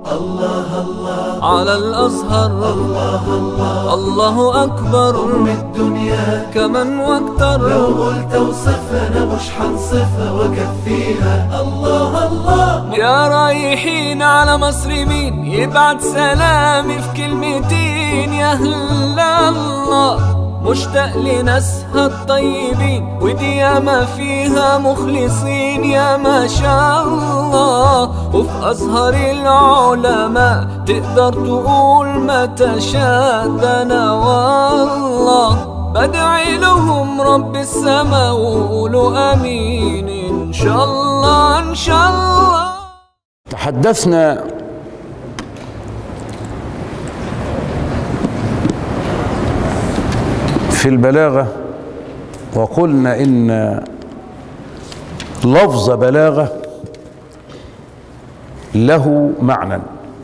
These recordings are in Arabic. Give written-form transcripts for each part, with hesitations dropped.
الله الله على الأزهر، الله الله الله أكبر أم الدنيا كمن واكتر. لو قلت وصفها أنا مش حنصفها وأكفيها. الله الله يا رايحين على مصر مين يبعت سلامي في كلمتين؟ يا أهل الله مشتاق لناسها الطيبين، ودي ياما فيها مخلصين يا ما شاء الله. وفي أزهر العلماء تقدر تقول ما تشاء. ده أنا والله بدعي لهم رب السما وقولوا آمين إن شاء الله إن شاء الله. تحدثنا في البلاغة وقلنا إن لفظ بلاغة له معنى،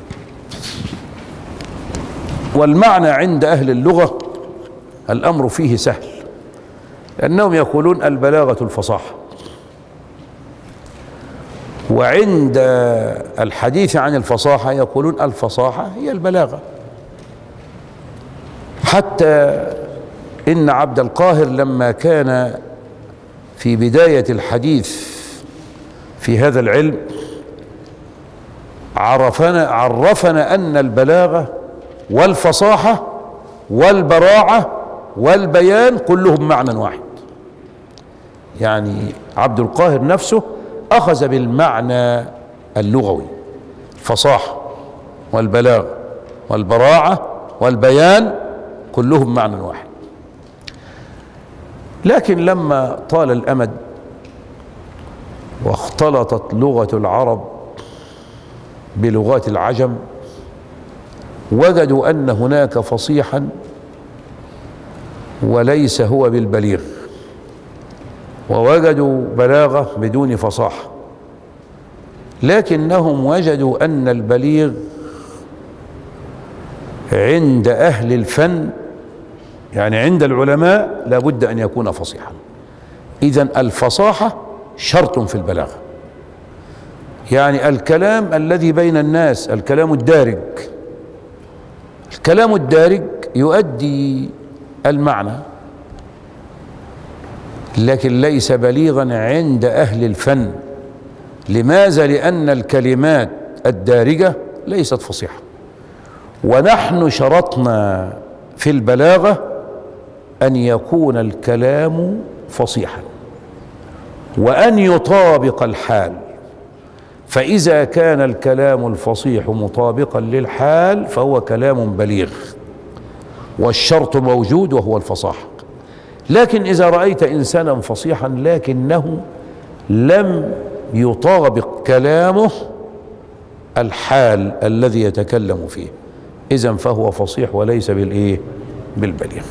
والمعنى عند أهل اللغة الأمر فيه سهل، لأنهم يقولون البلاغة الفصاحة، وعند الحديث عن الفصاحة يقولون الفصاحة هي البلاغة. حتى إن عبد القاهر لما كان في بداية الحديث في هذا العلم عرفنا أن البلاغة والفصاحة والبراعة والبيان كلهم معنى واحد. يعني عبد القاهر نفسه أخذ بالمعنى اللغوي، الفصاحة والبلاغة والبراعة والبيان كلهم معنى واحد. لكن لما طال الأمد واختلطت لغة العرب بلغات العجم وجدوا أن هناك فصيحا وليس هو بالبليغ، ووجدوا بلاغة بدون فصاحة، لكنهم وجدوا أن البليغ عند أهل الفن، يعني عند العلماء، لابد أن يكون فصيحا. إذن الفصاحة شرط في البلاغة، يعني الكلام الذي بين الناس، الكلام الدارج. الكلام الدارج يؤدي المعنى لكن ليس بليغا عند أهل الفن. لماذا؟ لأن الكلمات الدارجة ليست فصيحة، ونحن شرطنا في البلاغة أن يكون الكلام فصيحا وأن يطابق الحال. فإذا كان الكلام الفصيح مطابقا للحال فهو كلام بليغ، والشرط موجود وهو الفصاحة. لكن إذا رأيت إنسانا فصيحا لكنه لم يطابق كلامه الحال الذي يتكلم فيه، إذن فهو فصيح وليس بالبليغ.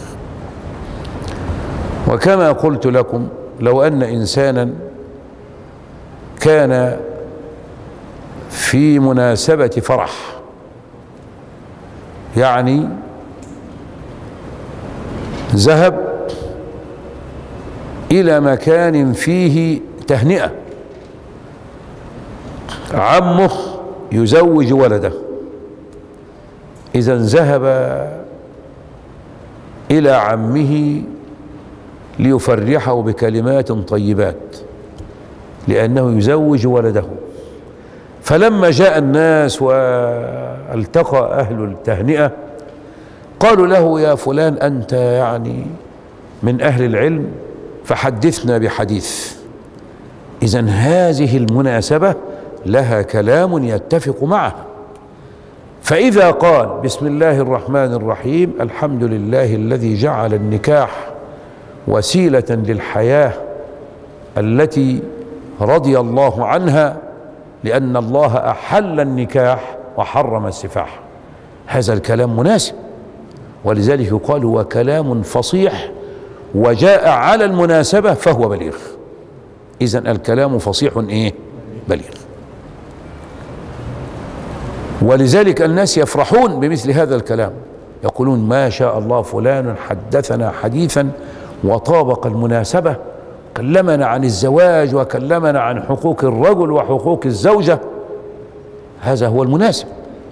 وكما قلت لكم، لو أن إنسانا كان في مناسبة فرح، يعني ذهب إلى مكان فيه تهنئة، عمه يزوج ولده، إذا ذهب إلى عمه ليفرحه بكلمات طيبات لأنه يزوج ولده. فلما جاء الناس والتقى أهل التهنئة قالوا له: يا فلان أنت يعني من أهل العلم فحدثنا بحديث. إذن هذه المناسبة لها كلام يتفق معها. فإذا قال: بسم الله الرحمن الرحيم، الحمد لله الذي جعل النكاح وسيلة للحياة التي رضي الله عنها، لأن الله أحل النكاح وحرم السفاح، هذا الكلام مناسب، ولذلك يقال هو كلام فصيح وجاء على المناسبة فهو بليغ. إذن الكلام فصيح بليغ. ولذلك الناس يفرحون بمثل هذا الكلام، يقولون: ما شاء الله فلان حدثنا حديثا وطابق المناسبة، كلمنا عن الزواج وكلمنا عن حقوق الرجل وحقوق الزوجة. هذا هو المناسب،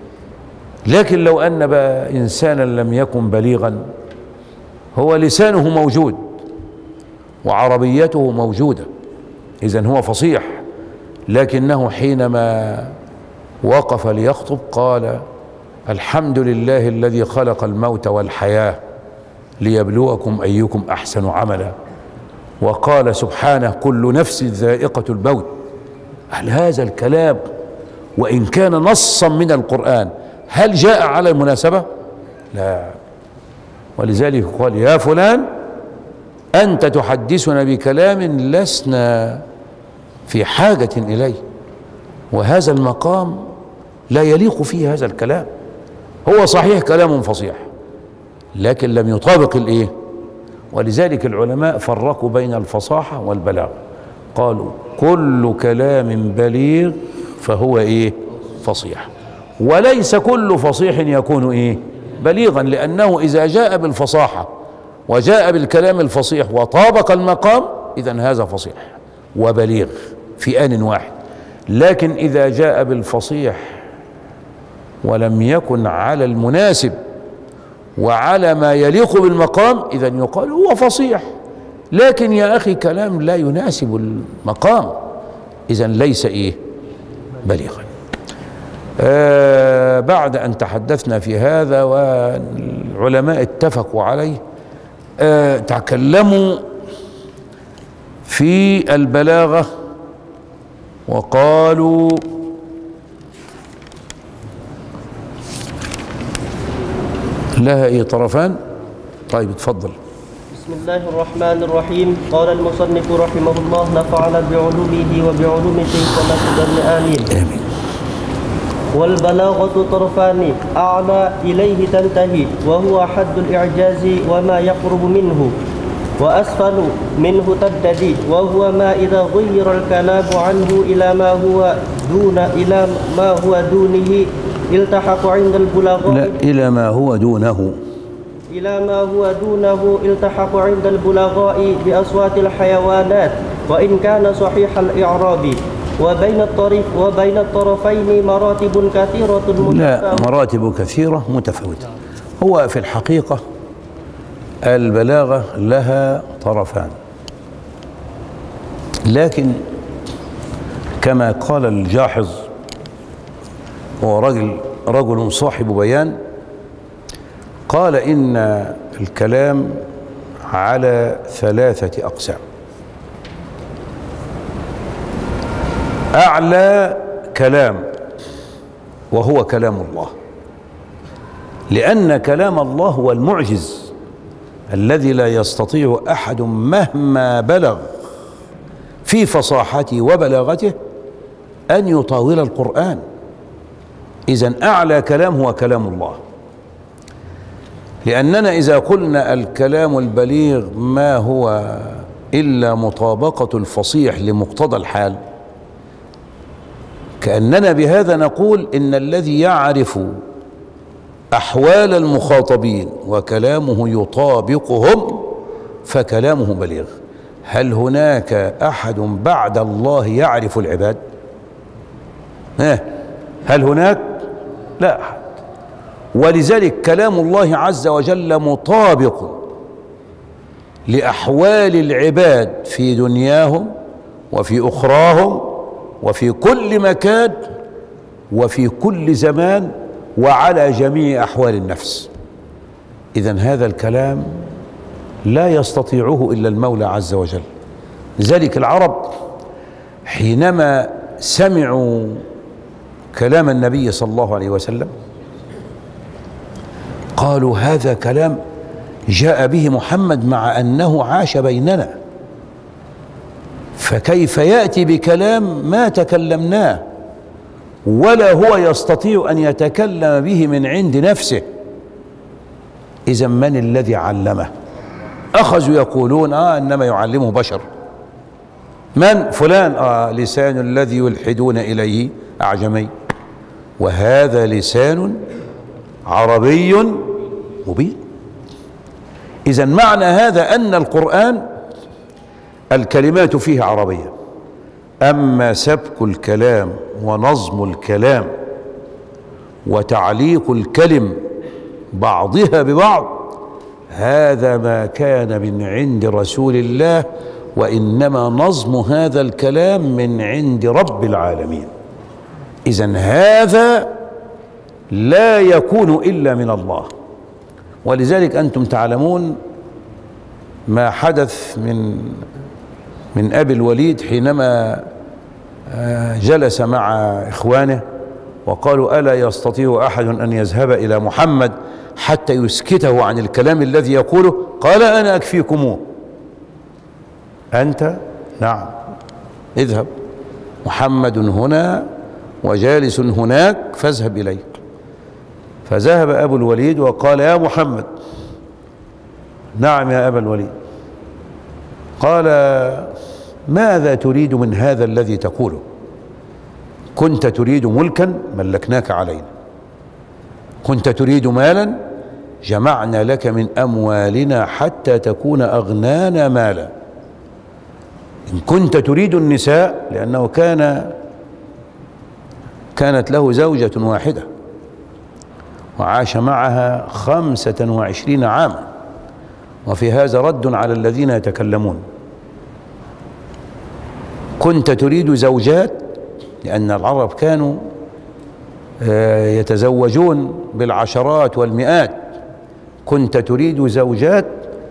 لكن لو أن بقى إنسانا لم يكن بليغا، هو لسانه موجود وعربيته موجودة، إذن هو فصيح، لكنه حينما وقف ليخطب قال: الحمد لله الذي خلق الموت والحياة ليبلوكم أيكم أحسن عملا، وقال سبحانه: كل نفس ذائقة الموت. هل هذا الكلام وإن كان نصا من القرآن هل جاء على المناسبة؟ لا. ولذلك قال: يا فلان أنت تحدثنا بكلام لسنا في حاجة إليه، وهذا المقام لا يليق فيه هذا الكلام. هو صحيح كلام فصيح لكن لم يطابق الإيه؟ ولذلك العلماء فرقوا بين الفصاحة والبلاغة، قالوا كل كلام بليغ فهو إيه؟ فصيح، وليس كل فصيح يكون إيه؟ بليغا، لأنه إذا جاء بالفصاحة وجاء بالكلام الفصيح وطابق المقام إذن هذا فصيح وبليغ في آن واحد. لكن إذا جاء بالفصيح ولم يكن على المناسب وعلى ما يليق بالمقام إذن يقال هو فصيح، لكن يا أخي كلام لا يناسب المقام إذن ليس إيه؟ بليغا. بعد أن تحدثنا في هذا والعلماء اتفقوا عليه، تكلموا في البلاغة وقالوا لها ايه طرفان. طيب اتفضل. بسم الله الرحمن الرحيم. قال المصنف رحمه الله: نفعنا بعلومه وبعلوم شيخنا سدن آمين. آمين. والبلاغة طرفان أعلى إليه تنتهي وهو حد الإعجاز وما يقرب منه، وأسفل منه تبتدي وهو ما إذا غير الكلام عنه إلى ما هو دونه التحق عند البلغاء. لا، إلى ما هو دونه. إلى ما هو دونه التحق عند البلغاء بأصوات الحيوانات وإن كان صحيح الإعراب. وبين الطرفين مراتب كثيرة متفاوتة. لا، مراتب كثيرة متفاوتة. هو في الحقيقة البلاغة لها طرفان، لكن كما قال الجاحظ، هو رجل صاحب بيان، قال إن الكلام على 3 أقسام. أعلى كلام وهو كلام الله، لأن كلام الله هو المعجز الذي لا يستطيع أحد مهما بلغ في فصاحته وبلاغته أن يطاول القرآن. إذن أعلى كلام هو كلام الله، لأننا إذا قلنا الكلام البليغ ما هو إلا مطابقة الفصيح لمقتضى الحال، كأننا بهذا نقول إن الذي يعرف أحوال المخاطبين وكلامه يطابقهم فكلامه بليغ. هل هناك أحد بعد الله يعرف العباد؟ هل هناك؟ لا أحد. ولذلك كلام الله عز وجل مطابق لأحوال العباد في دنياهم وفي أخراهم وفي كل مكان وفي كل زمان وعلى جميع أحوال النفس. إذن هذا الكلام لا يستطيعه إلا المولى عز وجل. لذلك العرب حينما سمعوا كلام النبي صلى الله عليه وسلم قالوا هذا كلام جاء به محمد مع أنه عاش بيننا، فكيف يأتي بكلام ما تكلمناه ولا هو يستطيع أن يتكلم به من عند نفسه؟ إذا من الذي علمه؟ أخذوا يقولون إنما يعلمه بشر. من؟ فلان. لسان الذي يلحدون إليه أعجمي، وهذا لسان عربي مبين. إذا معنى هذا أن القرآن الكلمات فيه عربية، أما سبك الكلام ونظم الكلام وتعليق الكلم بعضها ببعض، هذا ما كان من عند رسول الله، وإنما نظم هذا الكلام من عند رب العالمين. إذن هذا لا يكون إلا من الله. ولذلك أنتم تعلمون ما حدث من أبي الوليد حينما جلس مع إخوانه وقالوا: ألا يستطيع أحد أن يذهب إلى محمد حتى يسكته عن الكلام الذي يقوله؟ قال: أنا أكفيكموه. أنت؟ نعم، اذهب، محمد هنا وجالس هناك فاذهب إليه. فذهب أبو الوليد وقال: يا محمد. نعم يا أبا الوليد. قال: ماذا تريد من هذا الذي تقوله؟ كنت تريد ملكا ملكناك علينا، كنت تريد مالا جمعنا لك من أموالنا حتى تكون أغنانا مالا، إن كنت تريد النساء، لأنه كانت له زوجة واحدة وعاش معها 25 عاما، وفي هذا رد على الذين يتكلمون. كنت تريد زوجات، لأن العرب كانوا يتزوجون بالعشرات والمئات. كنت تريد زوجات،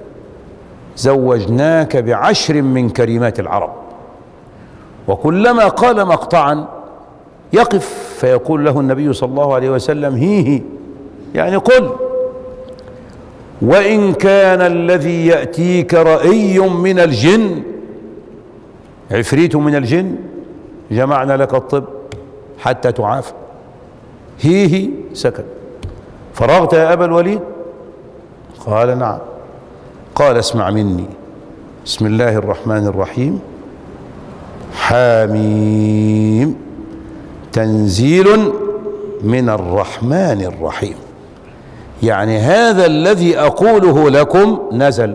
زوجناك ب10 من كريمات العرب. وكلما قال مقطعا يقف فيقول له النبي صلى الله عليه وسلم: هيه، يعني قل. وإن كان الذي يأتيك رأي من الجن، عفريت من الجن، جمعنا لك الطب حتى تعافى. هيه، سكت. فرغت يا أبا الوليد؟ قال: نعم. قال: اسمع مني، بسم الله الرحمن الرحيم، حاميم، تنزيل من الرحمن الرحيم. يعني هذا الذي أقوله لكم نزل،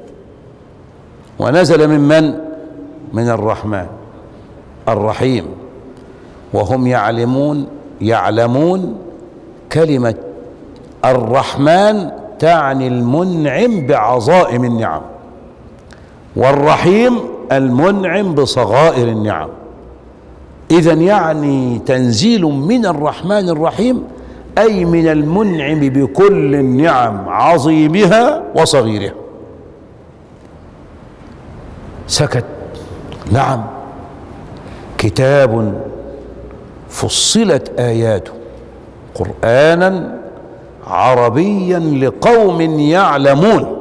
ونزل من؟ من الرحمن الرحيم. وهم يعلمون كلمة الرحمن تعني المنعم بعظائم النعم، والرحيم المنعم بصغائر النعم. إذن يعني تنزيل من الرحمن الرحيم، أي من المنعم بكل النعم، عظيمها وصغيرها. سكت. نعم، كتاب فصلت آياته قرآنا عربيا لقوم يعلمون.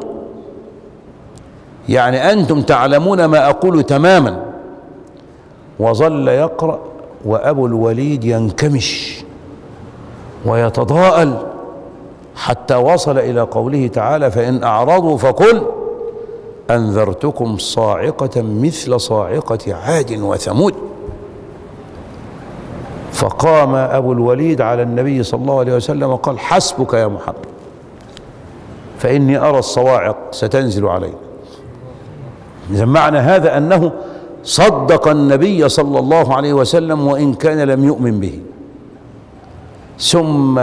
يعني أنتم تعلمون ما أقول تماما. وظل يقرأ وأبو الوليد ينكمش ويتضاءل حتى وصل إلى قوله تعالى: فإن أعرضوا فقل أنذرتكم صاعقة مثل صاعقة عاد وثمود. فقام أبو الوليد على النبي صلى الله عليه وسلم وقال: حسبك يا محمد، فإني أرى الصواعق ستنزل علينا. إذن معنى هذا أنه صدق النبي صلى الله عليه وسلم وإن كان لم يؤمن به. ثم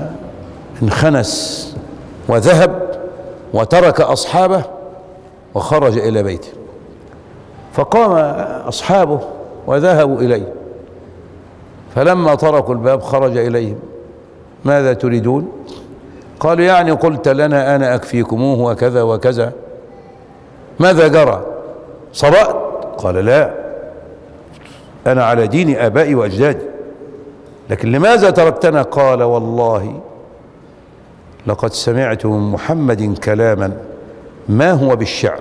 انخنس وذهب وترك أصحابه وخرج إلى بيته. فقام أصحابه وذهبوا إليه، فلما طرقوا الباب خرج إليهم: ماذا تريدون؟ قالوا: يعني قلت لنا أنا أكفيكموه وكذا وكذا، ماذا جرى؟ صبأت؟ قال: لا، أنا على دين آبائي وأجدادي، لكن لماذا تركتنا؟ قال: والله لقد سمعت من محمد كلاما ما هو بالشعر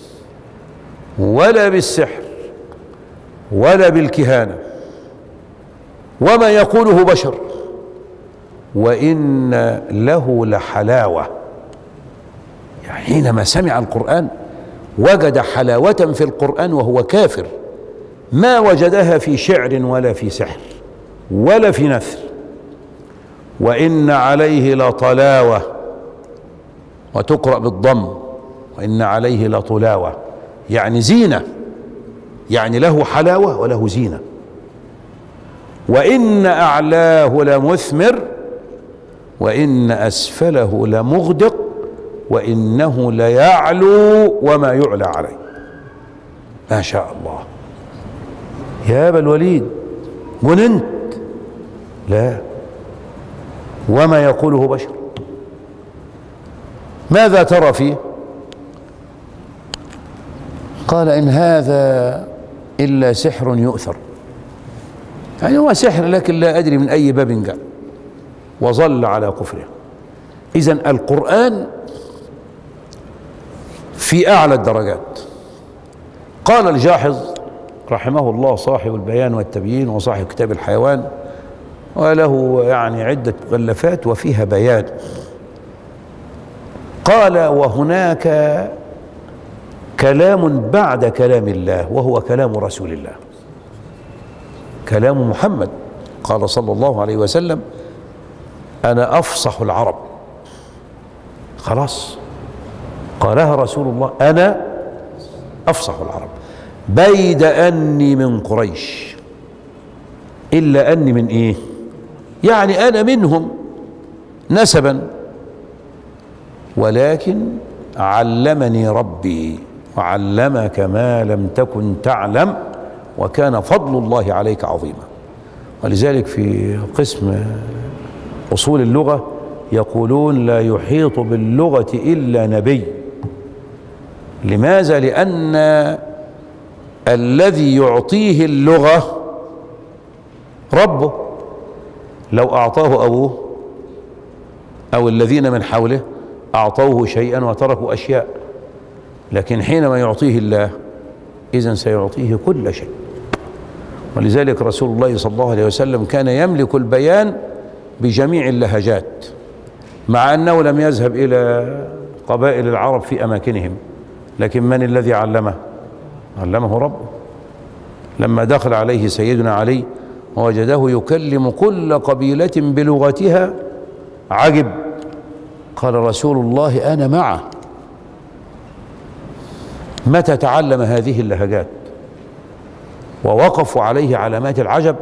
ولا بالسحر ولا بالكهانة، وما يقوله بشر، وإن له لحلاوة. يعني حينما سمع القرآن وجد حلاوة في القرآن وهو كافر، ما وجدها في شعر ولا في سحر ولا في نثر. وإن عليه لطلاوة، وتقرأ بالضم، وإن عليه لطلاوة، يعني زينة، يعني له حلاوة وله زينة. وإن أعلاه لمثمر، وإن أسفله لمغدق وإنه ليعلو وما يعلى عليه. ما شاء الله. يا أبا الوليد جننت؟ لا، وما يقوله بشر. ماذا ترى فيه؟ قال إن هذا إلا سحر يؤثر. يعني هو سحر لكن لا أدري من أي باب جاء، وظل على كفره. إذن القرآن في أعلى الدرجات. قال الجاحظ رحمه الله صاحب البيان والتبيين وصاحب كتاب الحيوان، وله يعني عدة مؤلفات وفيها بيان، قال وهناك كلام بعد كلام الله وهو كلام رسول الله، كلام محمد. قال صلى الله عليه وسلم أنا أفصح العرب. خلاص قالها رسول الله، أنا أفصح العرب، بيد أني من قريش إلا أني من إيه؟ يعني أنا منهم نسبا، ولكن علمني ربي وعلمك ما لم تكن تعلم وكان فضل الله عليك عظيما. ولذلك في قسم أصول اللغة يقولون لا يحيط باللغة إلا نبي. لماذا؟ لأن الذي يعطيه اللغة ربه. لو أعطاه أبوه أو الذين من حوله أعطوه شيئا وتركوا أشياء، لكن حينما يعطيه الله إذن سيعطيه كل شيء. ولذلك رسول الله صلى الله عليه وسلم كان يملك البيان بجميع اللهجات، مع أنه لم يذهب إلى قبائل العرب في أماكنهم، لكن من الذي علمه؟ علمه ربه. لما دخل عليه سيدنا علي ووجده يكلم كل قبيلة بلغتها عجب، قال رسول الله أنا معه. متى تعلم هذه اللهجات؟ ووقفوا عليه علامات العجب.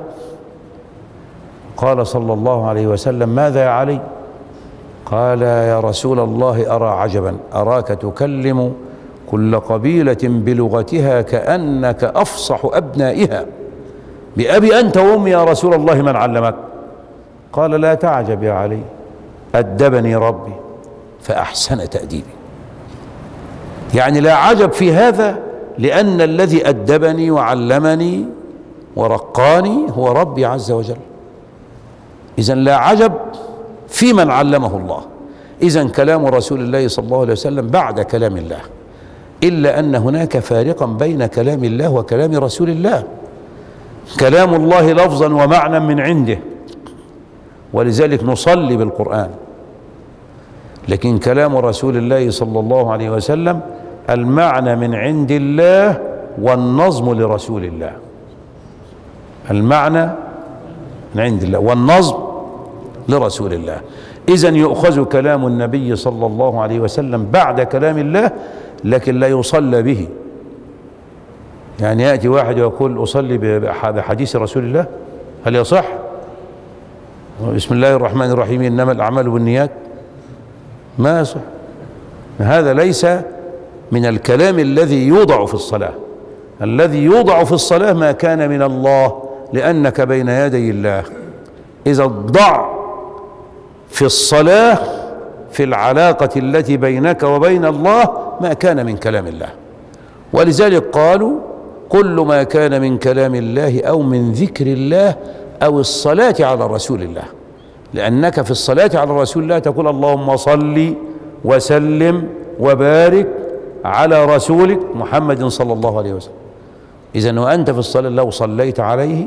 قال صلى الله عليه وسلم ماذا يا علي؟ قال يا رسول الله أرى عجبا، أراك تكلم كل قبيلة بلغتها كأنك أفصح أبنائها. بأبي أنت وأمي يا رسول الله من علمك؟ قال لا تعجب يا علي، أدبني ربي فأحسن تأديبي. يعني لا عجب في هذا، لأن الذي أدبني وعلمني ورقاني هو ربي عز وجل. إذن لا عجب في من علمه الله. إذن كلام رسول الله صلى الله عليه وسلم بعد كلام الله، إلا أن هناك فارقا بين كلام الله وكلام رسول الله. كلام الله لفظا ومعنى من عنده، ولذلك نصلي بالقرآن، لكن كلام رسول الله صلى الله عليه وسلم المعنى من عند الله والنظم لرسول الله. المعنى من عند الله والنظم لرسول الله. إذن يؤخذ كلام النبي صلى الله عليه وسلم بعد كلام الله، لكن لا يصلى به. يعني يأتي واحد ويقول أصلي بحديث رسول الله، هل يصح؟ بسم الله الرحمن الرحيم إنما الأعمال بالنيات، ما يصح. هذا ليس من الكلام الذي يوضع في الصلاة. الذي يوضع في الصلاة ما كان من الله، لأنك بين يدي الله. إذا ضع في الصلاة في العلاقة التي بينك وبين الله ما كان من كلام الله. ولذلك قالوا كل ما كان من كلام الله أو من ذكر الله أو الصلاة على رسول الله، لأنك في الصلاة على رسول الله تقول اللهم صل وسلم وبارك على رسولك محمد صلى الله عليه وسلم. إذن وأنت في الصلاة لو صليت عليه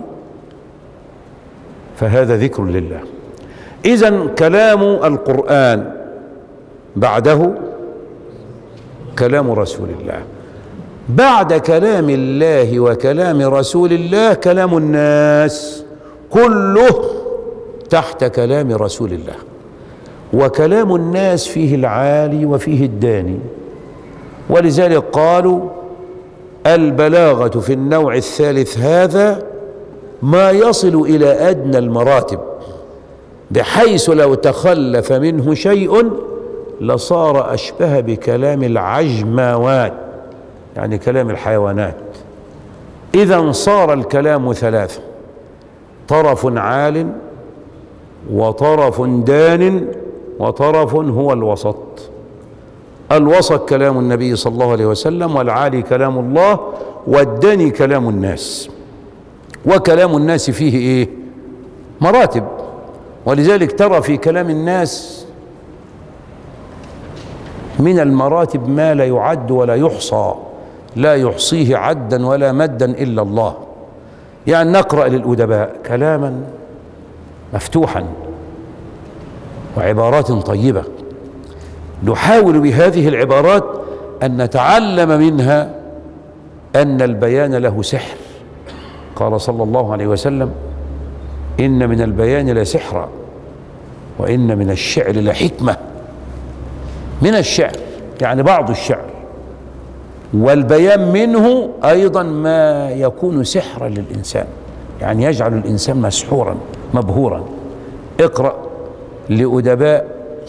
فهذا ذكر لله. إذن كلام القرآن بعده كلام رسول الله. بعد كلام الله وكلام رسول الله كلام الناس كله تحت كلام رسول الله. وكلام الناس فيه العالي وفيه الداني، ولذلك قالوا البلاغة في النوع الثالث هذا ما يصل إلى أدنى المراتب، بحيث لو تخلف منه شيء لصار أشبه بكلام العجموات، يعني كلام الحيوانات. إذا صار الكلام ثلاثة: طرف عال، وطرف دان، وطرف هو الوسط. الوسط كلام النبي صلى الله عليه وسلم، والعالي كلام الله، والداني كلام الناس. وكلام الناس فيه ايه؟ مراتب. ولذلك ترى في كلام الناس من المراتب ما لا يعد ولا يحصى، لا يحصيه عدا ولا مدا إلا الله. يعني نقرأ للأدباء كلاما مفتوحا وعبارات طيبة، نحاول بهذه العبارات أن نتعلم منها أن البيان له سحر. قال صلى الله عليه وسلم: إن من البيان لسحرا، وإن من الشعر لحكمة. من الشعر يعني بعض الشعر، والبيان منه أيضا ما يكون سحرا للإنسان، يعني يجعل الإنسان مسحورا مبهورا. اقرأ لأدباء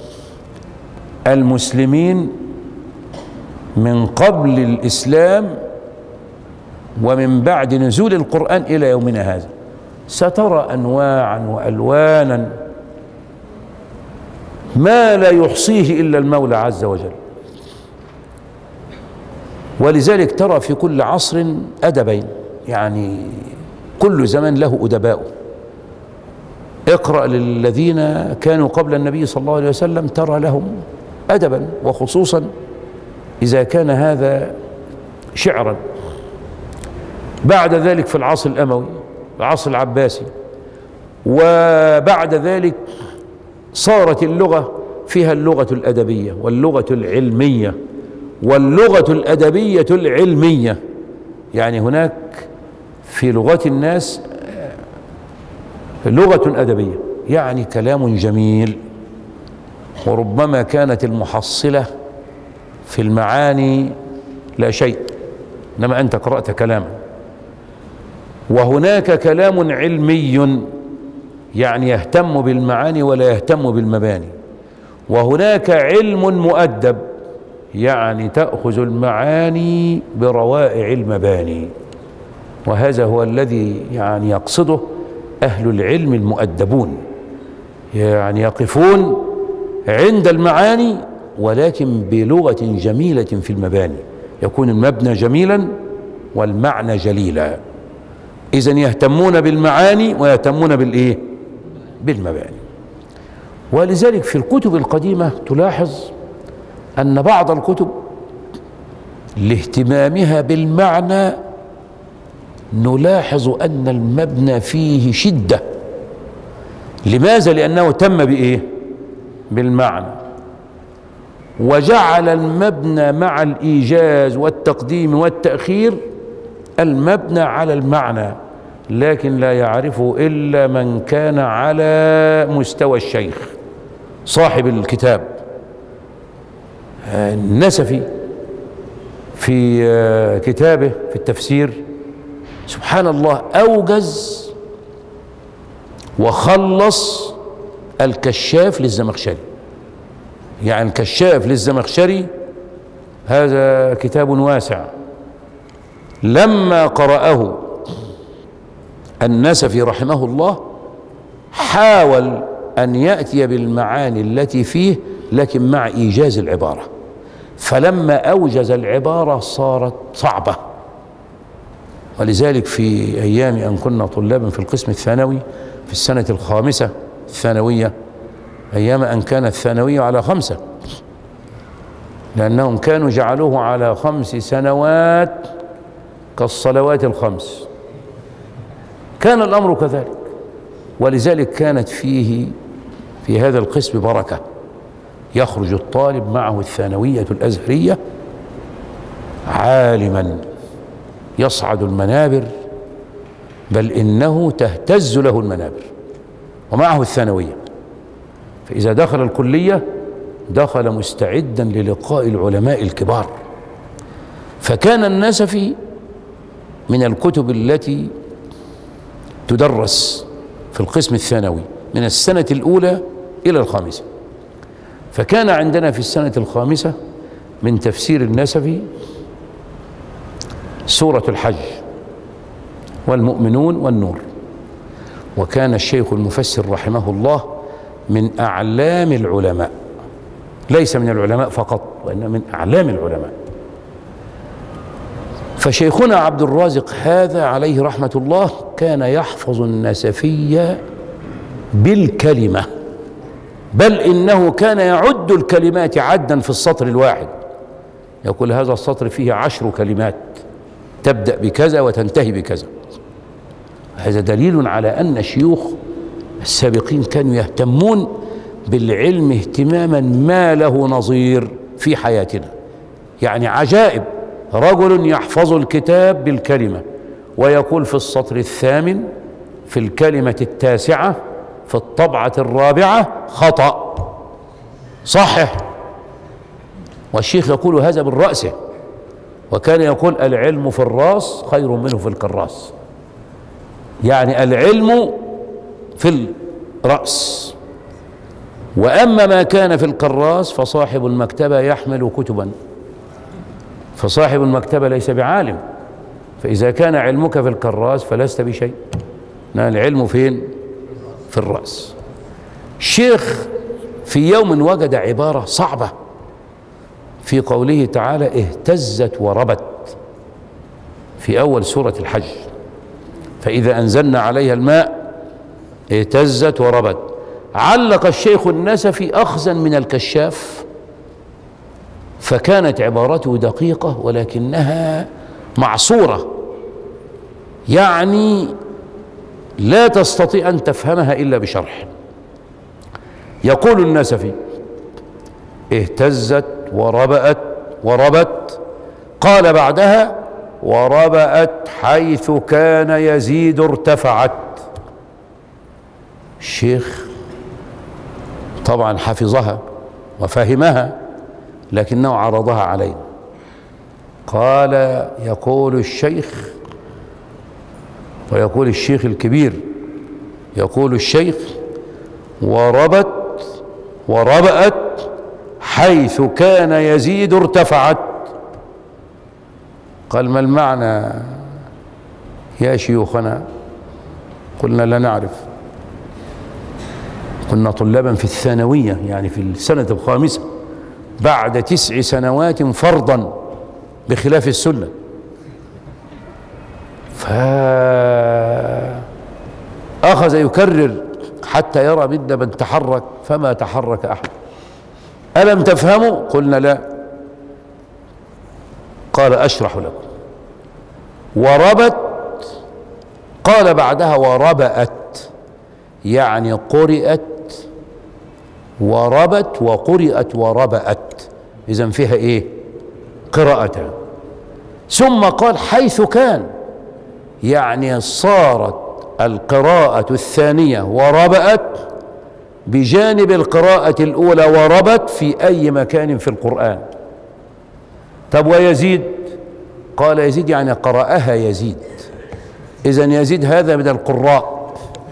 المسلمين من قبل الإسلام ومن بعد نزول القرآن إلى يومنا هذا، سترى أنواعا وألوانا ما لا يحصيه إلا المولى عز وجل. ولذلك ترى في كل عصر أدبين، يعني كل زمن له أدباؤه. اقرأ للذين كانوا قبل النبي صلى الله عليه وسلم ترى لهم أدبا، وخصوصا إذا كان هذا شعرا. بعد ذلك في العصر الأموي، العصر العباسي، وبعد ذلك صارت اللغة فيها اللغة الأدبية واللغة العلمية واللغة الأدبية العلمية. يعني هناك في لغات الناس لغة أدبية، يعني كلام جميل، وربما كانت المحصلة في المعاني لا شيء، إنما أنت قرأت كلاما. وهناك كلام علمي، يعني يهتم بالمعاني ولا يهتم بالمباني. وهناك علم مؤدب، يعني تأخذ المعاني بروائع المباني. وهذا هو الذي يعني يقصده أهل العلم المؤدبون، يعني يقفون عند المعاني ولكن بلغة جميلة في المباني، يكون المبنى جميلا والمعنى جليلا. إذن يهتمون بالمعاني ويهتمون بالإيه؟ بالمباني. ولذلك في الكتب القديمة تلاحظ أن بعض الكتب لاهتمامها بالمعنى نلاحظ أن المبنى فيه شدة. لماذا؟ لأنه تم بإيه؟ بالمعنى، وجعل المبنى مع الإيجاز والتقديم والتأخير المبنى على المعنى، لكن لا يعرفه إلا من كان على مستوى الشيخ صاحب الكتاب. النسفي في كتابه في التفسير سبحان الله أوجز وخلص الكشاف للزمخشري. يعني الكشاف للزمخشري هذا كتاب واسع، لما قرأه النسفي رحمه الله حاول أن يأتي بالمعاني التي فيه لكن مع إيجاز العبارة، فلما أوجز العبارة صارت صعبة. ولذلك في أيام أن كنا طلابا في القسم الثانوي في السنة الخامسة الثانوية، أيام أن كانت الثانوية على 5، لأنهم كانوا جعلوه على 5 سنوات كالصلوات ال5، كان الأمر كذلك. ولذلك كانت فيه في هذا القسم بركة، يخرج الطالب معه الثانوية الأزهرية عالما يصعد المنابر، بل إنه تهتز له المنابر، ومعه الثانوية. فإذا دخل الكلية دخل مستعدا للقاء العلماء الكبار. فكان النسفي من الكتب التي تدرس في القسم الثانوي من السنة الأولى إلى الخامسة. فكان عندنا في السنة الخامسة من تفسير النسفي سورة الحج والمؤمنون والنور. وكان الشيخ المفسر رحمه الله من أعلام العلماء، ليس من العلماء فقط وإنما من أعلام العلماء. فشيخنا عبد الرازق هذا عليه رحمة الله كان يحفظ النسفية بالكلمة، بل إنه كان يعد الكلمات عدا في السطر الواحد، يقول هذا السطر فيه 10 كلمات تبدأ بكذا وتنتهي بكذا. هذا دليل على أن الشيوخ السابقين كانوا يهتمون بالعلم اهتماما ما له نظير في حياتنا. يعني عجائب، رجل يحفظ الكتاب بالكلمة ويقول في السطر الثامن في الكلمة التاسعة في الطبعة الرابعة خطأ، صحح. والشيخ يقول هذا بالرأس، وكان يقول العلم في الراس خير منه في الكراس، يعني العلم في الرأس، وأما ما كان في الكراس فصاحب المكتبة يحمل كتبا، فصاحب المكتبة ليس بعالم، فإذا كان علمك في الكراس فلست بشيء. العلم فين؟ في الرأس. الشيخ في يوم وجد عبارة صعبة في قوله تعالى اهتزت وربت في أول سورة الحج، فإذا أنزلنا عليها الماء اهتزت وربت. علق الشيخ النسفي أخذا من الكشاف، فكانت عبارته دقيقة ولكنها معصورة، يعني لا تستطيع أن تفهمها إلا بشرح. يقول النسفي اهتزت وربت، قال بعدها وربأت حيث كان يزيد ارتفعت. الشيخ طبعا حفظها وفهمها لكنه عرضها علينا. قال يقول الشيخ، ويقول الشيخ الكبير، يقول الشيخ وربأت حيث كان يزيد ارتفعت. قال ما المعنى يا شيوخنا؟ قلنا لا نعرف، كنا طلابا في الثانوية يعني في السنة الخامسة بعد 9 سنوات فرضا بخلاف السنة. فأخذ يكرر حتى يرى منا من تحرك فما تحرك أحد. ألم تفهموا؟ قلنا لا. قال أشرح لكم. وربت، قال بعدها وربأت، يعني قرئت وربت وقرئت وربأت، إذن فيها إيه؟ قراءتان. ثم قال حيث كان، يعني صارت القراءة الثانية وربأت بجانب القراءة الأولى وربت في أي مكان في القرآن. طب ويزيد؟ قال يزيد يعني قرأها يزيد، إذن يزيد هذا من القراء.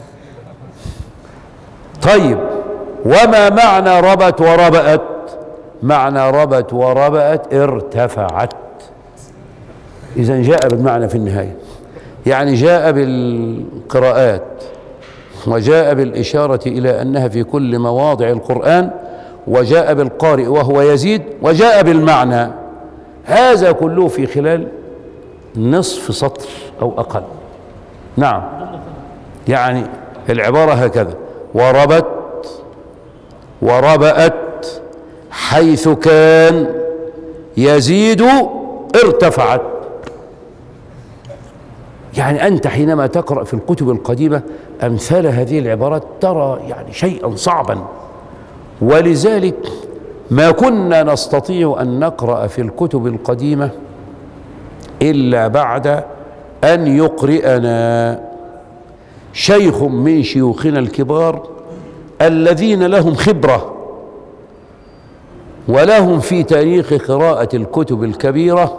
طيب وما معنى ربت وربأت؟ معنى ربت وربأت ارتفعت، إذن جاء بالمعنى في النهاية، يعني جاء بالقراءات وجاء بالإشارة إلى أنها في كل مواضع القرآن، وجاء بالقارئ وهو يزيد، وجاء بالمعنى. هذا كله في خلال نصف سطر أو أقل. نعم، يعني العبارة هكذا: وربت وربأت حيث كان يزيد ارتفعت. يعني أنت حينما تقرأ في الكتب القديمة أمثال هذه العبارات ترى يعني شيئا صعبا، ولذلك ما كنا نستطيع أن نقرأ في الكتب القديمة إلا بعد أن يقرئنا شيخ من شيوخنا الكبار الذين لهم خبرة ولهم في تاريخ قراءة الكتب الكبيرة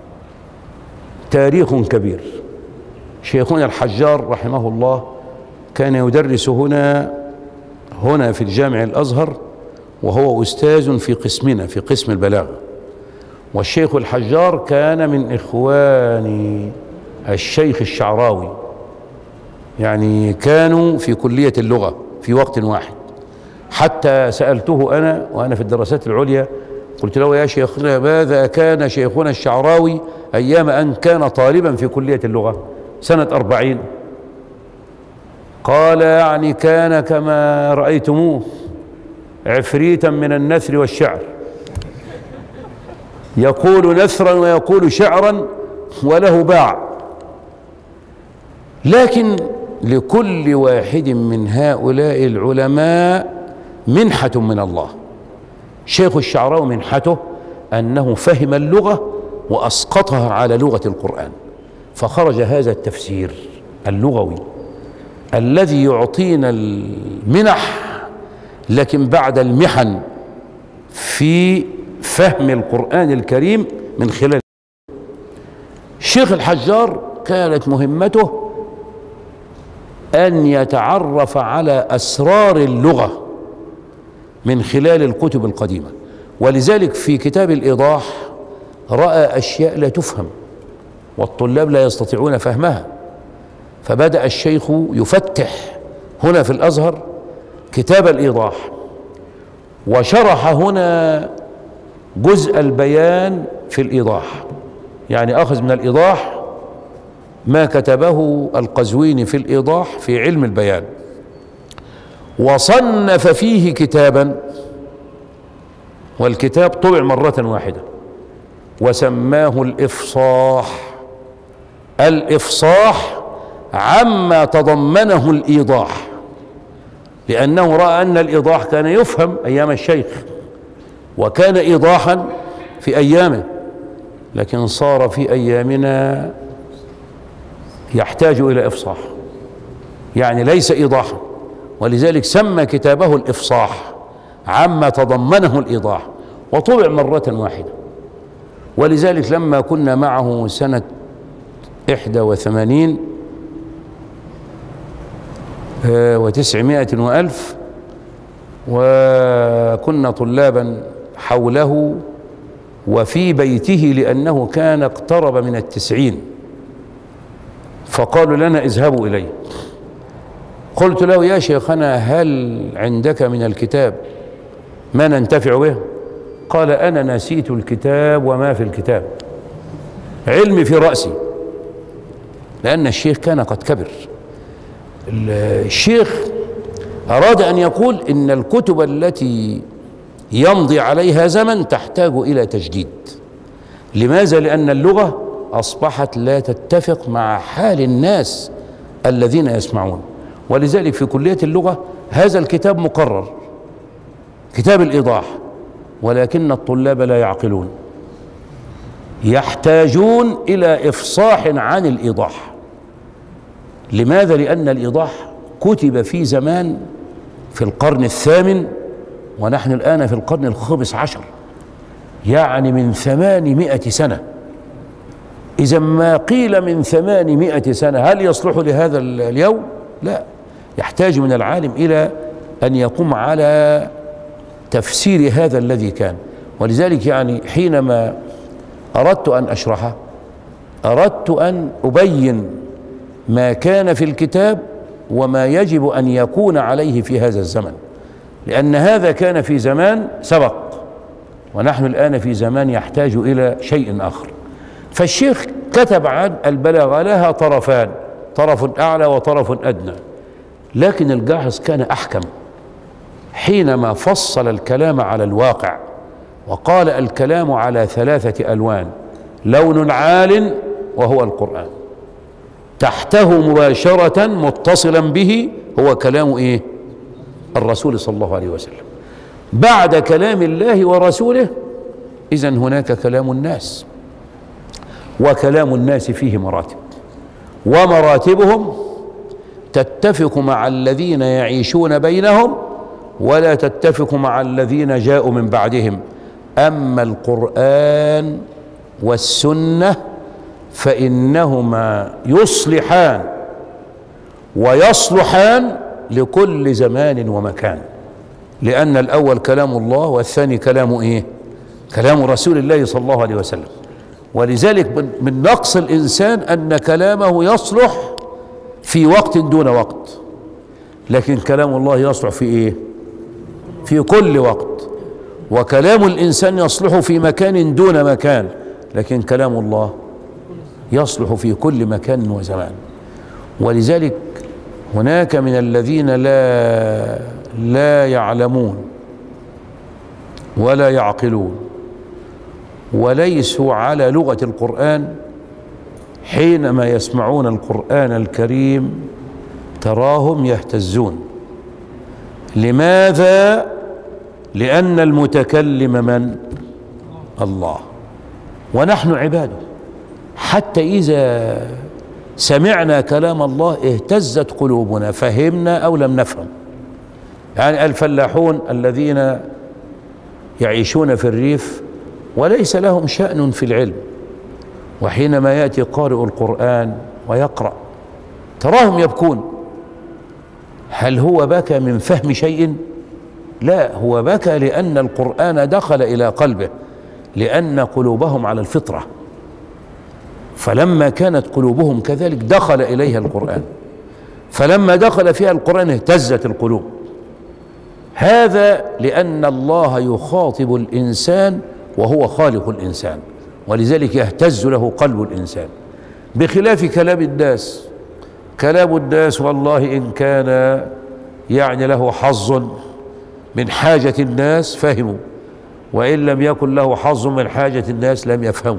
تاريخ كبير. شيخنا الحجار رحمه الله كان يدرس هنا في الجامع الأزهر، وهو أستاذ في قسمنا، في قسم البلاغة. والشيخ الحجار كان من إخوان الشيخ الشعراوي، يعني كانوا في كلية اللغة في وقت واحد. حتى سألته أنا وأنا في الدراسات العليا، قلت له يا شيخنا ماذا كان شيخنا الشعراوي أيام أن كان طالبا في كلية اللغة سنة 40؟ قال يعني كان كما رأيتموه عفريتا من النثر والشعر، يقول نثرا ويقول شعرا وله باع. لكن لكل واحد من هؤلاء العلماء منحة من الله. شيخ الشعراوي منحته أنه فهم اللغة وأسقطها على لغة القرآن، فخرج هذا التفسير اللغوي الذي يعطينا المنح، لكن بعد المحن في فهم القرآن الكريم من خلال. الشيخ الحجار كانت مهمته أن يتعرف على أسرار اللغة من خلال الكتب القديمة، ولذلك في كتاب الإيضاح رأى أشياء لا تفهم والطلاب لا يستطيعون فهمها، فبدأ الشيخ يفتح هنا في الأزهر كتاب الإيضاح، وشرح هنا جزء البيان في الإيضاح، يعني أخذ من الإيضاح ما كتبه القزويني في الإيضاح في علم البيان، وصنف فيه كتابا، والكتاب طبع مرة واحدة وسماه الإفصاح. الإفصاح عما تضمنه الإيضاح، لأنه رأى أن الإيضاح كان يفهم أيام الشيخ وكان إيضاحا في أيامه، لكن صار في أيامنا يحتاج إلى إفصاح، يعني ليس إيضاحا، ولذلك سمى كتابه الإفصاح عما تضمنه الإيضاح، وطبع مرة واحدة. ولذلك لما كنا معه سنة 81 و900 وألف، وكنا طلابا حوله وفي بيته لأنه كان اقترب من 90، فقالوا لنا اذهبوا إليه. قلت له يا شيخنا هل عندك من الكتاب ما ننتفع به؟ قال أنا نسيت الكتاب وما في الكتاب، علمي في رأسي، لأن الشيخ كان قد كبر. الشيخ أراد أن يقول إن الكتب التي يمضي عليها زمن تحتاج إلى تجديد. لماذا؟ لأن اللغة أصبحت لا تتفق مع حال الناس الذين يسمعون، ولذلك في كلية اللغة هذا الكتاب مقرر، كتاب الإيضاح، ولكن الطلاب لا يعقلون، يحتاجون إلى إفصاح عن الإيضاح. لماذا؟ لأن الإيضاح كتب في زمان في القرن الثامن، ونحن الآن في القرن الخامس عشر، يعني من 800 سنة. إذا ما قيل من 800 سنة هل يصلح لهذا اليوم؟ لا، يحتاج من العالم إلى أن يقوم على تفسير هذا الذي كان. ولذلك يعني حينما أردت أن أشرحه أردت أن أبين ما كان في الكتاب وما يجب أن يكون عليه في هذا الزمن، لأن هذا كان في زمان سبق، ونحن الآن في زمان يحتاج إلى شيء آخر. فالشيخ كتب عن البلاغة لها طرفان، طرف أعلى وطرف أدنى، لكن الجاحظ كان أحكم حينما فصل الكلام على الواقع، وقال الكلام على 3 ألوان: لون عال وهو القرآن، تحته مباشرة متصلا به هو كلام إيه؟ الرسول صلى الله عليه وسلم، بعد كلام الله ورسوله إذن هناك كلام الناس، وكلام الناس فيه مراتب، ومراتبهم تتفق مع الذين يعيشون بينهم ولا تتفق مع الذين جاءوا من بعدهم. أما القرآن والسنة فإنهما يصلحان ويصلحان لكل زمان ومكان، لأن الأول كلام الله والثاني كلام إيه؟ كلام رسول الله صلى الله عليه وسلم. ولذلك من نقص الإنسان أن كلامه يصلح في وقت دون وقت، لكن كلام الله يصلح في إيه؟ في كل وقت. وكلام الإنسان يصلح في مكان دون مكان، لكن كلام الله يصلح في كل مكان وزمان. ولذلك هناك من الذين لا يعلمون ولا يعقلون وليسوا على لغة القرآن، حينما يسمعون القرآن الكريم تراهم يهتزون. لماذا؟ لأن المتكلم من؟ الله، ونحن عباده. حتى إذا سمعنا كلام الله اهتزت قلوبنا، فهمنا أو لم نفهم. يعني الفلاحون الذين يعيشون في الريف وليس لهم شأن في العلم، وحينما يأتي قارئ القرآن ويقرأ تراهم يبكون. هل هو بكى من فهم شيء؟ لا، هو بكى لأن القرآن دخل إلى قلبه، لأن قلوبهم على الفطرة، فلما كانت قلوبهم كذلك دخل إليها القرآن، فلما دخل فيها القرآن اهتزت القلوب. هذا لأن الله يخاطب الإنسان وهو خالق الإنسان، ولذلك يهتز له قلب الإنسان، بخلاف كلام الناس. كلام الناس والله إن كان يعني له حظ من حاجة الناس فهموا، وإن لم يكن له حظ من حاجة الناس لم يفهموا.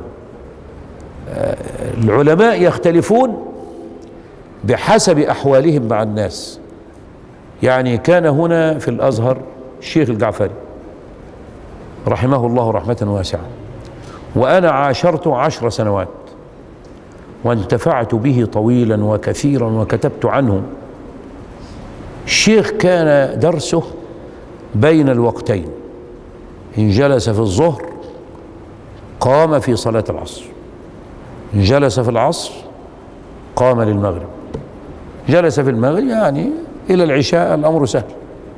العلماء يختلفون بحسب أحوالهم مع الناس. يعني كان هنا في الأزهر الشيخ الجعفري رحمه الله رحمة واسعة، وأنا عاشرته 10 سنوات وانتفعت به طويلا وكثيرا وكتبت عنه. الشيخ كان درسه بين الوقتين، إن جلس في الظهر قام في صلاة العصر، إن جلس في العصر قام للمغرب، جلس في المغرب يعني إلى العشاء، الأمر سهل.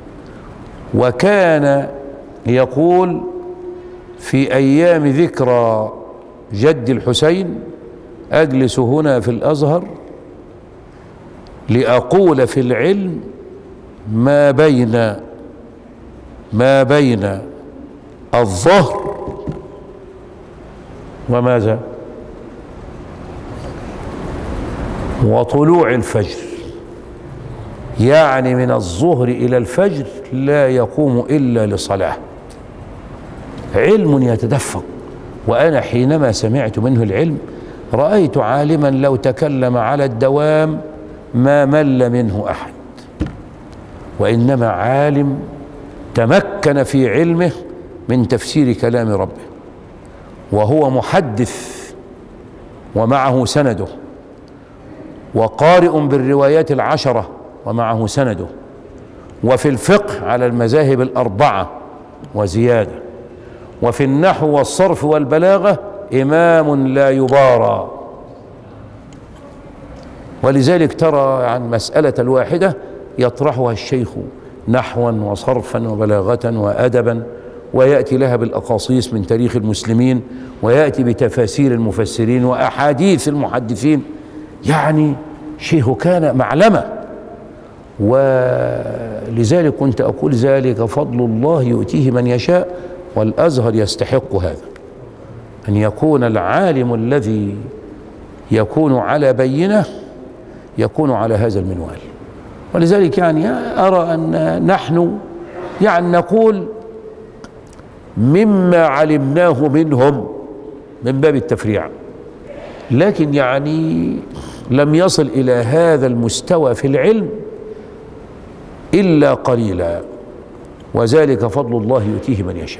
وكان يقول في أيام ذكرى جد الحسين: أجلس هنا في الأزهر لأقول في العلم ما بين الظهر وماذا؟ وطلوع الفجر. يعني من الظهر إلى الفجر لا يقوم إلا لصلاة. علم يتدفق. وأنا حينما سمعت منه العلم رأيت عالما لو تكلم على الدوام ما مل منه أحد، وإنما عالم تمكن في علمه من تفسير كلام ربه، وهو محدث ومعه سنده، وقارئ بالروايات 10 ومعه سنده، وفي الفقه على المذاهب 4 وزيادة، وفي النحو والصرف والبلاغة إمام لا يبارى. ولذلك ترى عن مسألة الواحدة يطرحها الشيخ نحوا وصرفا وبلاغة وأدبا، ويأتي لها بالأقاصيص من تاريخ المسلمين، ويأتي بتفاسير المفسرين وأحاديث المحدثين. يعني شيخ كان معلمة. ولذلك كنت أقول ذلك فضل الله يؤتيه من يشاء، والأزهر يستحق هذا، أن يكون العالم الذي يكون على بينة يكون على هذا المنوال. ولذلك يعني أرى أن نحن يعني نقول مما علمناه منهم من باب التفريع، لكن يعني لم يصل إلى هذا المستوى في العلم إلا قليلا، وذلك فضل الله يؤتيه من يشاء.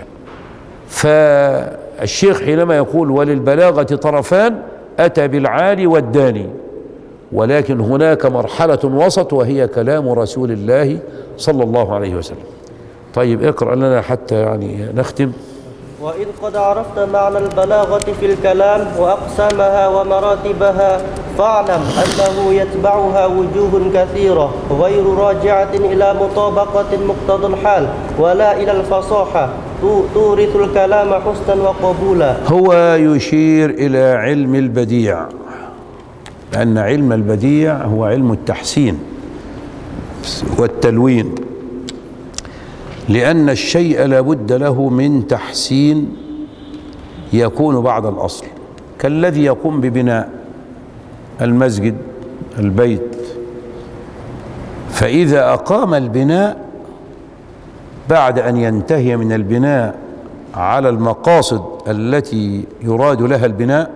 فالشيخ حينما يقول وللبلاغة طرفان أتى بالعالي والداني، ولكن هناك مرحلة وسط وهي كلام رسول الله صلى الله عليه وسلم. طيب اقرأ لنا حتى يعني نختم. وإن قد عرفت معنى البلاغة في الكلام وأقسامها ومراتبها فاعلم أنه يتبعها وجوه كثيرة غير راجعة إلى مطابقة مقتضى الحال ولا إلى الفصاحة تورث الكلام حسنا وقبولا. هو يشير إلى علم البديع، لأن علم البديع هو علم التحسين والتلوين، لأن الشيء لابد له من تحسين يكون بعد الأصل، كالذي يقوم ببناء المسجد البيت، فإذا أقام البناء بعد أن ينتهي من البناء على المقاصد التي يراد لها البناء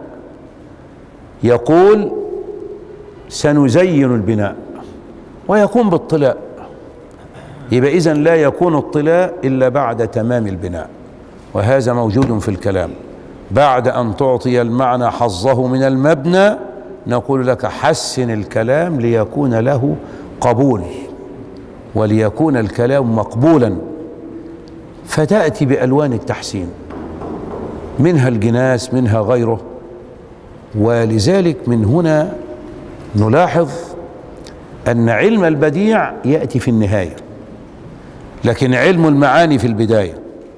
يقول سنزين البناء ويقوم بالطلاء، يبقى إذن لا يكون الطلاء إلا بعد تمام البناء، وهذا موجود في الكلام. بعد أن تعطي المعنى حظه من المبنى نقول لك حسن الكلام ليكون له قبول وليكون الكلام مقبولا، فتأتي بألوان التحسين منها الجناس منها غيره. ولذلك من هنا نلاحظ أن علم البديع يأتي في النهاية، لكن علم المعاني في البداية،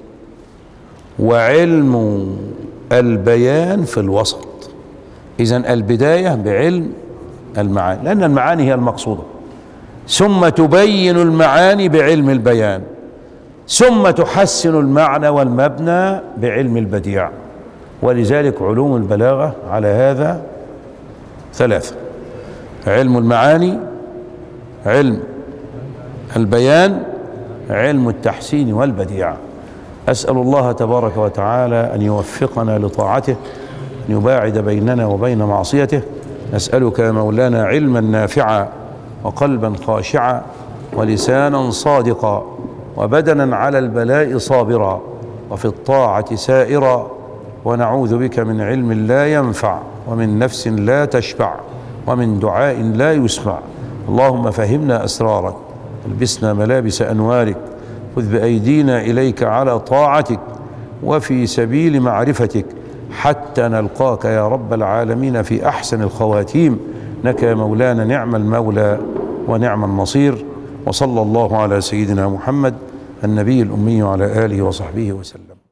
وعلم البيان في الوسط. إذن البداية بعلم المعاني، لأن المعاني هي المقصودة، ثم تبين المعاني بعلم البيان، ثم تحسن المعنى والمبنى بعلم البديع. ولذلك علوم البلاغة على هذا ثلاثة: علم المعاني، علم البيان، علم التحسين والبديع. أسأل الله تبارك وتعالى أن يوفقنا لطاعته، أن يباعد بيننا وبين معصيته. نسألك يا مولانا علما نافعا وقلبا خاشعا ولسانا صادقا وبدنا على البلاء صابرا وفي الطاعة سائرا، ونعوذ بك من علم لا ينفع ومن نفس لا تشبع ومن دعاء لا يسمع. اللهم فهمنا أسرارك، البسنا ملابس أنوارك، خذ بأيدينا إليك على طاعتك وفي سبيل معرفتك حتى نلقاك يا رب العالمين في أحسن الخواتيم. لك يا مولانا نعم المولى ونعم النصير. وصلى الله على سيدنا محمد النبي الأمي وعلى آله وصحبه وسلم.